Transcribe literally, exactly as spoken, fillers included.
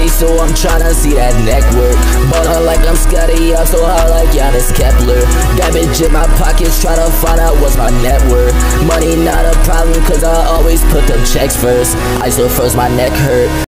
money, so I'm tryna see that neck work. Ballin' like I'm Scotty, I'm so hard like Johannes Kepler. That bitch in my pockets, tryna find out what's my net worth. Money not a problem, cause I always put them checks first. I still froze, my neck hurt.